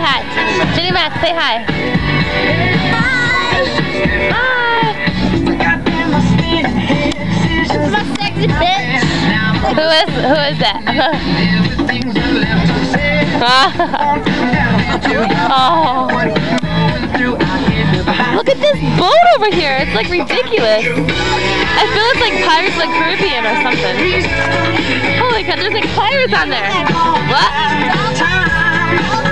hi. Jenny Mac, say hi. Hi. This is my sexy bitch. Who is that? Oh. Look at this boat over here. It's like ridiculous. I feel it's like Pirates of the Caribbean or something. Holy cow, there's like pirates on there. What?